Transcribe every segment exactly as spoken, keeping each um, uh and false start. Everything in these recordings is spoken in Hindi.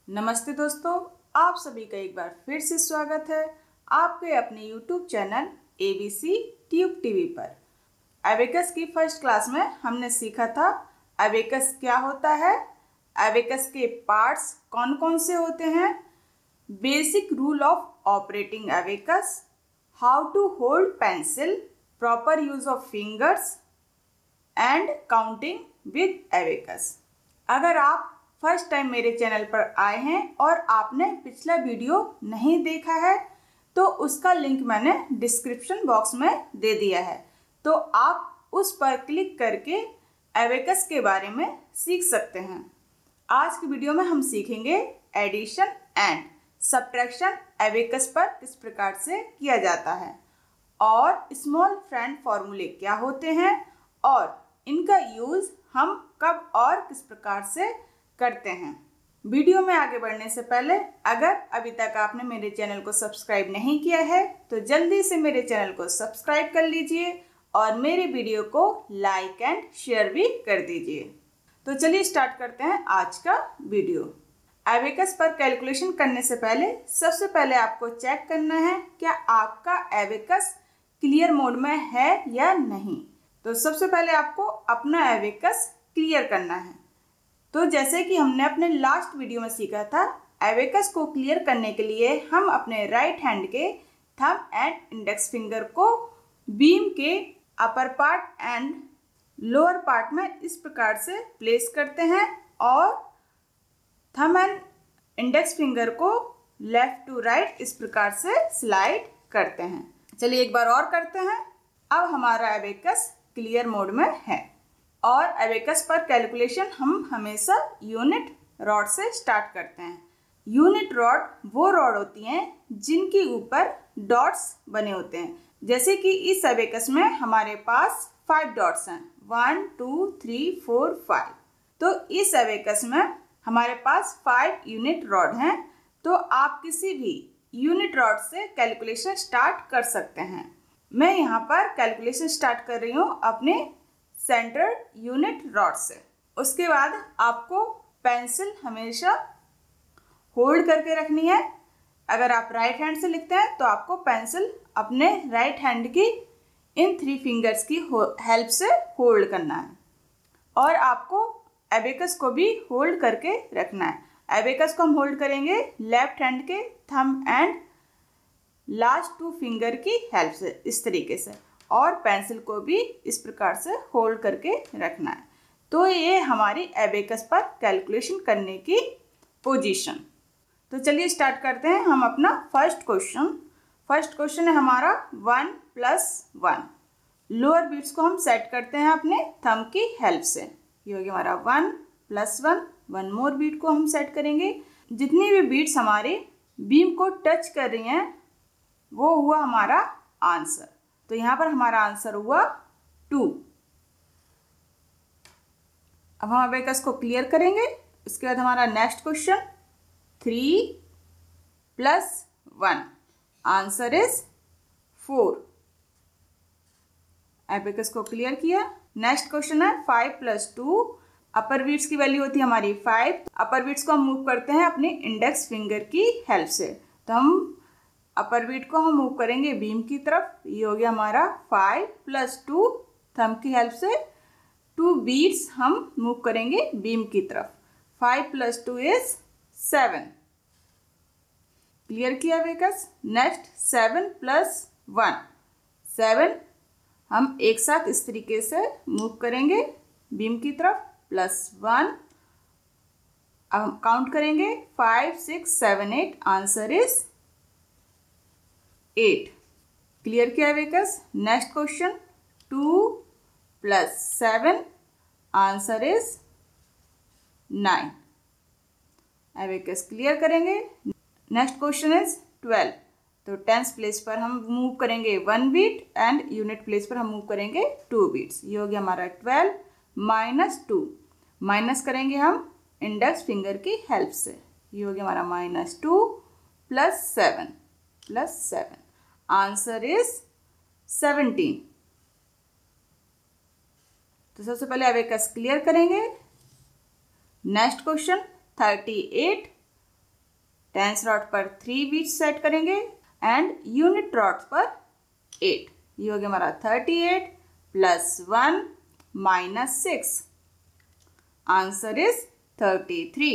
नमस्ते दोस्तों, आप सभी का एक बार फिर से स्वागत है आपके अपने YouTube channel ABC tube TV पर। एबेकस की फर्स्ट क्लास में हमने सीखा था एबेकस क्या होता है, एबेकस के पार्ट्स कौन कौन से होते हैं, basic rule of operating abacus, how to hold pencil, proper use of fingers and counting with abacus. अगर आप फर्स्ट टाइम मेरे चैनल पर आए हैं और आपने पिछला वीडियो नहीं देखा है तो उसका लिंक मैंने डिस्क्रिप्शन बॉक्स में दे दिया है, तो आप उस पर क्लिक करके एबेकस के बारे में सीख सकते हैं। आज की वीडियो में हम सीखेंगे एडिशन एंड सब्ट्रैक्शन एबेकस पर किस प्रकार से किया जाता है और स्मॉल फ्रेंड फॉर्मूले क्या होते हैं और इनका यूज़ हम कब और किस प्रकार से करते हैं। वीडियो में आगे बढ़ने से पहले अगर अभी तक आपने मेरे चैनल को सब्सक्राइब नहीं किया है तो जल्दी से मेरे चैनल को सब्सक्राइब कर लीजिए और मेरे वीडियो को लाइक एंड शेयर भी कर दीजिए। तो चलिए स्टार्ट करते हैं आज का वीडियो। एबेकस पर कैलकुलेशन करने से पहले सबसे पहले आपको चेक करना है क्या आपका एबेकस क्लियर मोड में है या नहीं। तो सबसे पहले आपको अपना एबेकस क्लियर करना है। तो जैसे कि हमने अपने लास्ट वीडियो में सीखा था, एबेकस को क्लियर करने के लिए हम अपने राइट हैंड के थंब एंड इंडेक्स फिंगर को बीम के upper part and lower part में इस प्रकार से प्लेस करते हैं और थंब एंड इंडेक्स फिंगर को लेफ्ट टू राइट इस प्रकार से स्लाइड करते हैं। चलिए एक बार और करते हैं। अब हमारा एबेकस क्लियर मोड में है और एबेकस पर कैलकुलेशन हम हमेशा यूनिट रॉड से स्टार्ट करते हैं। यूनिट रॉड वो रॉड होती हैं जिनके ऊपर डॉट्स बने होते हैं। जैसे कि इस एबेकस में हमारे पास फाइव डॉट्स हैं, one two three four five. तो इस एबेकस में हमारे पास फाइव यूनिट रॉड हैं। तो आप किसी भी यूनिट रॉड से कैलकुलेशन स्टार्ट कर सकते हैं। मैं यहाँ पर कैलकुलेशन स्टार्ट कर रही हूँ अपने सेंटर यूनिट रॉड से। उसके बाद आपको पेंसिल हमेशा होल्ड करके रखनी है। अगर आप राइट हैंड से लिखते हैं तो आपको पेंसिल अपने राइट हैंड की इन थ्री फिंगर्स की हेल्प से होल्ड करना है और आपको एबेकस को भी होल्ड करके रखना है। एबेकस को हम होल्ड करेंगे लेफ्ट हैंड के thumb and last two finger की हेल्प से इस तरीके से, और पेंसिल को भी इस प्रकार से होल्ड करके रखना है। तो ये हमारी एबेकस पर कैलकुलेशन करने की पोजीशन। तो चलिए स्टार्ट करते हैं हम अपना फर्स्ट क्वेश्चन। फर्स्ट क्वेश्चन है हमारा one plus one. Lower beads को हम सेट करते हैं अपने थंब की हेल्प से। ये हो गया हमारा one plus one. One more bead को हम सेट करेंगे। जितनी भी बीट्स हमारी बीम को टच कर रही हैं वो हुआ हमारा आंसर। तो यहाँ पर हमारा आंसर हुआ टू। अब हम एबेकस को क्लियर करेंगे। इसके बाद हमारा next question three plus one, answer is four. Abacus को क्लियर किया। नेक्स्ट क्वेश्चन है five plus two. Upper beads की वैल्यू होती है हमारी फाइव। अपर बीट्स को हम मूव करते हैं अपनी इंडेक्स फिंगर की हेल्प से। तो हम अपर बीट को हम मूव करेंगे बीम की तरफ। ये हो गया हमारा फाइव प्लस टू। थंब की हेल्प से टू बीट्स हम मूव करेंगे बीम की तरफ। Five plus two is seven. Clear किया abacus. Next seven plus one. Seven हम एक साथ इस तरीके से मूव करेंगे बीम की तरफ, प्लस वन। अब हम काउंट करेंगे five six seven eight, answer is eight. Clear किया abacus. Next question two plus seven, answer is nine. Abacus clear करेंगे। Next question is twelve. तो टेंस प्लेस पर हम मूव करेंगे one bead and unit place पर हम मूव करेंगे टू बीट्स। ये हो गया हमारा ट्वेल्व माइनस टू। माइनस करेंगे हम इंडेक्स फिंगर की हेल्प से। ये हो गया हमारा minus two plus seven plus seven, answer is seventeen. तो सबसे पहले एबेकस क्लियर करेंगे। Next question thirty eight tens rod पर थ्री बीट्स सेट करेंगे एंड यूनिट रॉड पर एट। ये हो गया हमारा thirty eight plus one minus six, answer is thirty three.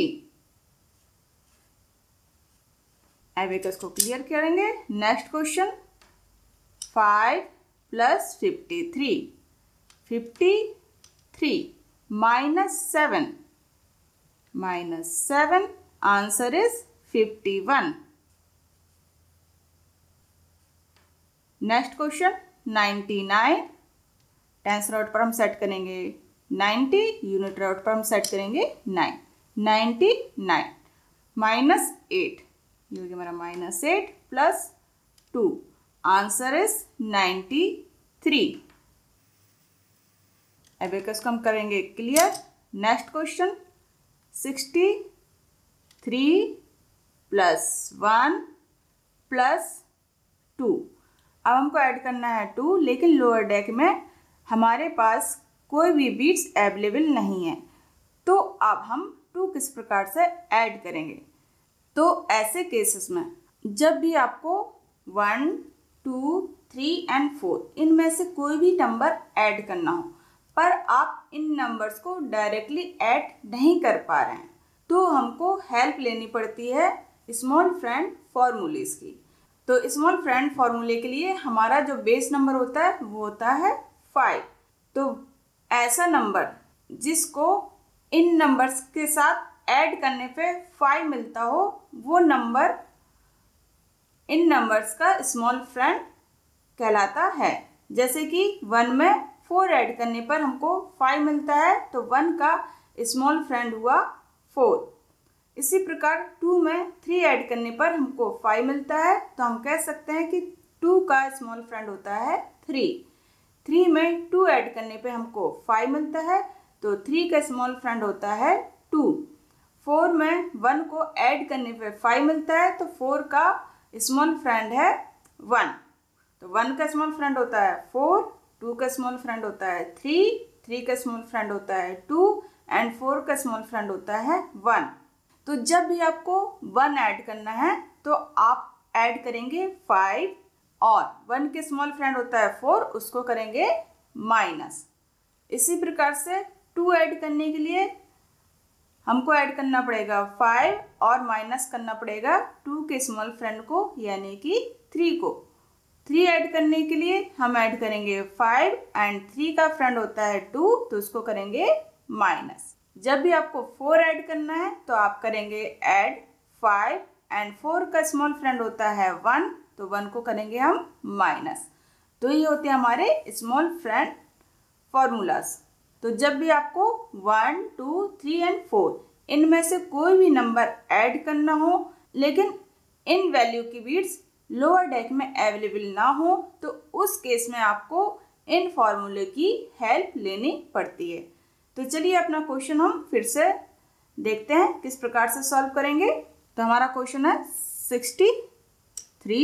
Abacus को क्लियर करेंगे। Next question, five plus fifty three, fifty three minus seven, minus seven, answer is fifty one. Next question, ninety nine, tens rod पर हम सेट करेंगे नाइन्टी, यूनिट रॉड पर हम सेट करेंगे nine, ninety nine minus eight, ये हो गया हमारा minus eight plus two, answer is ninety three. Abacus को हम करेंगे clear. Next question, sixty three plus one plus two. अब हमको ऐड करना है टू, लेकिन लोअर डेक में हमारे पास कोई भी बीट्स अवेलेबल नहीं है, तो अब हम टू किस प्रकार से ऐड करेंगे। तो ऐसे केसेस में जब भी आपको one, two, three and four इनमें से कोई भी नंबर ऐड करना हो, पर आप इन नंबर्स को डायरेक्टली ऐड नहीं कर पा रहे हैं, तो हमको हेल्प लेनी पड़ती है स्मॉल फ्रेंड फॉर्मूलेस की। तो स्मॉल फ्रेंड फॉर्मूले के लिए हमारा जो बेस नंबर होता है वो होता है फाइव। तो ऐसा नंबर जिसको इन नंबर्स के साथ ऐड करने पे फाइव मिलता हो, वो नंबर इन नंबर्स का स्मॉल फ्रेंड कहलाता है। जैसे कि वन में फोर ऐड करने पर हमको फाइव मिलता है, तो वन का स्मॉल फ्रेंड हुआ फोर। इसी प्रकार टू में थ्री ऐड करने पर हमको फाइव मिलता है, तो हम कह सकते हैं कि टू का स्मॉल फ्रेंड होता है थ्री। थ्री में टू ऐड करने पे हमको फाइव मिलता है, तो थ्री का स्मॉल फ्रेंड होता है टू। फोर में वन को ऐड करने पे फाइव मिलता है, तो फोर का स्मॉल फ्रेंड है वन। तो वन का स्मॉल फ्रेंड होता है फोर, टू का स्मॉल फ्रेंड होता है थ्री, थ्री का स्मॉल फ्रेंड होता है टू एंड फोर का स्मॉल फ्रेंड होता है वन। तो जब भी आपको वन ऐड करना है तो आप ऐड करेंगे फाइव, और वन के स्मॉल फ्रेंड होता है फोर, उसको करेंगे माइनस। इसी प्रकार से टू ऐड करने के लिए हमको ऐड करना पड़ेगा फाइव और माइनस करना पड़ेगा टू के स्मॉल फ्रेंड को, यानी कि थ्री को। थ्री ऐड करने के लिए हम ऐड करेंगे फाइव एंड थ्री का फ्रेंड होता है टू, तो उसको करेंगे माइनस। जब भी आपको फोर ऐड करना है तो आप करेंगे ऐड फाइव एंड फोर का स्मॉल फ्रेंड होता है वन, तो वन को करेंगे हम माइनस। तो ये होते हैं हमारे स्मॉल फ्रेंड फॉर्मूलाज। तो जब भी आपको one, two, three and four इनमें से कोई भी नंबर ऐड करना हो, लेकिन इन वैल्यू की बीट्स लोअर डेक में अवेलेबल ना हो, तो उस केस में आपको इन फॉर्मूले की हेल्प लेनी पड़ती है। तो चलिए अपना क्वेश्चन हम फिर से देखते हैं किस प्रकार से सॉल्व करेंगे। तो हमारा क्वेश्चन है sixty three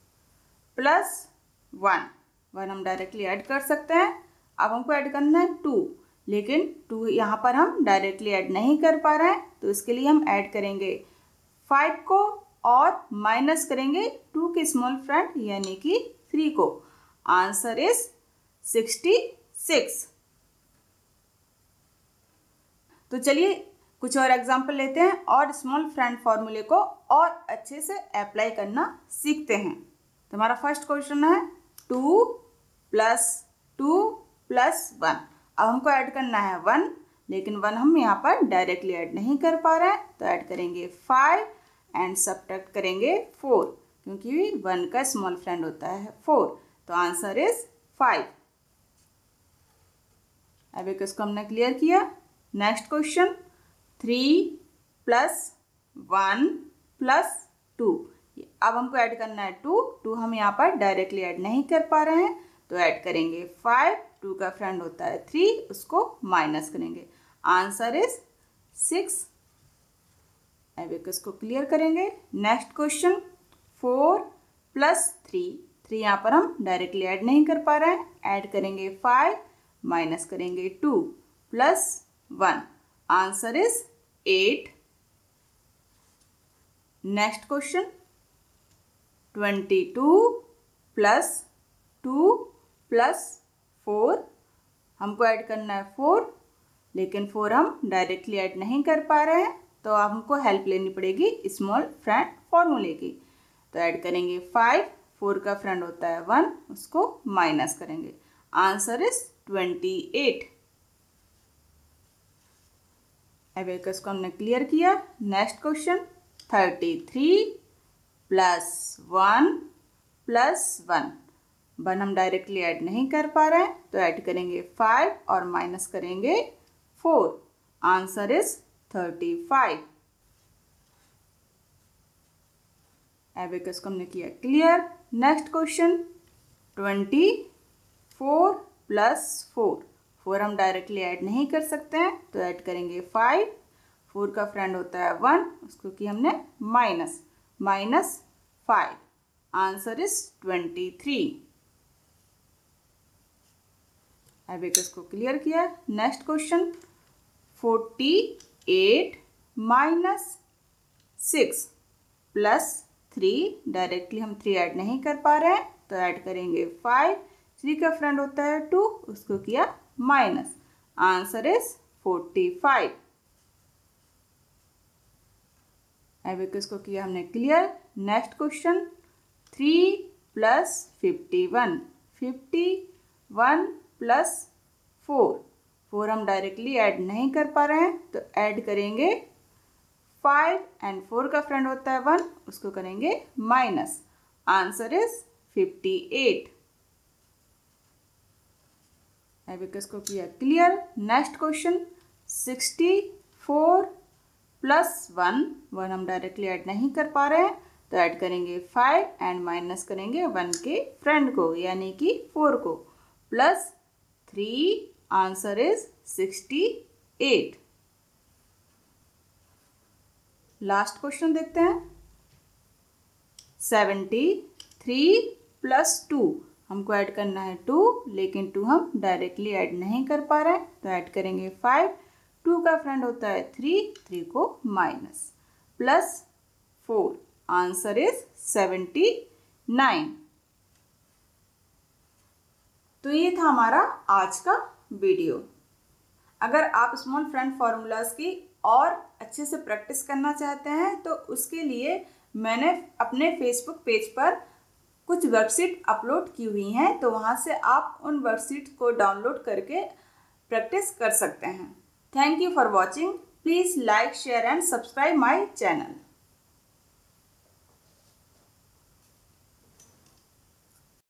plus one. One हम डायरेक्टली ऐड कर सकते हैं। अब हमको ऐड करना है टू, लेकिन टू यहाँ पर हम डायरेक्टली ऐड नहीं कर पा रहे हैं, तो इसके लिए हम ऐड करेंगे फाइव को और माइनस करेंगे टू के स्मॉल फ्रेंड यानी कि थ्री को। Answer is sixty six. तो चलिए कुछ और एग्जाम्पल लेते हैं और स्मॉल फ्रेंड फॉर्मूले को और अच्छे से अप्लाई करना सीखते हैं। तो हमारा फर्स्ट क्वेश्चन है two plus two plus one. अब हमको ऐड करना है वन, लेकिन वन हम यहाँ पर डायरेक्टली ऐड नहीं कर पा रहे हैं, तो ऐड करेंगे फाइव एंड सब्ट्रैक्ट करेंगे फोर, क्योंकि वन का स्मॉल फ्रेंड होता है फोर। तो आंसर इज फाइव। अब एक इसको हमने क्लियर किया। Next question three plus one plus two. अब हमको ऐड करना है टू। टू हम यहाँ पर डायरेक्टली ऐड नहीं कर पा रहे हैं, तो ऐड करेंगे फाइव, टू का फ्रेंड होता है थ्री, उसको माइनस करेंगे। Answer is six. अब एक इसको क्लियर करेंगे। Next question four plus three. Three यहाँ पर हम डायरेक्टली ऐड नहीं कर पा रहे हैं, ऐड करेंगे फाइव, माइनस करेंगे two plus one. Answer is eight. Next question, twenty two plus two plus four, हमको ऐड करना है फोर, लेकिन फोर हम डायरेक्टली ऐड नहीं कर पा रहे हैं, तो हमको हेल्प लेनी पड़ेगी स्मॉल फ्रेंड फॉर्मूले की। तो ऐड करेंगे फाइव, फोर का फ्रेंड होता है वन, उसको माइनस करेंगे। Answer is twenty eight. Abacus को हमने क्लियर किया। Next question, thirty three plus one plus one, one हम डायरेक्टली ऐड नहीं कर पा रहे हैं, तो ऐड करेंगे फाइव और माइनस करेंगे four. Answer is thirty five. Abacus को हमने किया clear. Next question, twenty four plus four, four हम डायरेक्टली ऐड नहीं कर सकते हैं, तो ऐड करेंगे फाइव, फोर का फ्रेंड होता है वन, उसको किया हमने minus, minus five. Answer is twenty three. Abacus को क्लियर किया। Next question, forty eight minus six plus three, directly हम थ्री ऐड नहीं कर पा रहे हैं, तो ऐड करेंगे फाइव, थ्री का फ्रेंड होता है टू, उसको किया minus. Answer is forty five. Abacus को किया हमने clear. Next question, three plus fifty one, fifty one plus four, four हम डायरेक्टली ऐड नहीं कर पा रहे हैं, तो ऐड करेंगे फाइव एंड फोर का फ्रेंड होता है वन, उसको करेंगे minus. Answer is fifty eight. Abacus को किया clear. Next question, sixty four plus one, one हम डायरेक्टली ऐड नहीं कर पा रहे हैं, तो ऐड करेंगे फाइव एंड माइनस करेंगे वन के फ्रेंड को, यानी कि फोर को, plus three. Answer is sixty eight. Last question देखते हैं, सेवेंटी थ्री प्लस टू, हमको ऐड करना है टू, लेकिन टू हम डायरेक्टली ऐड नहीं कर पा रहे हैं, तो ऐड करेंगे फाइव, टू का फ्रेंड होता है थ्री, थ्री को minus, plus four. Answer is seventy nine. तो ये था हमारा आज का वीडियो। अगर आप स्मॉल फ्रेंड फॉर्मूलाज की और अच्छे से प्रैक्टिस करना चाहते हैं, तो उसके लिए मैंने अपने फेसबुक पेज पर कुछ वर्कशीट अपलोड की हुई हैं, तो वहाँ से आप उन वर्कशीट को डाउनलोड करके प्रैक्टिस कर सकते हैं। Thank you for watching. Please like, share and subscribe my channel.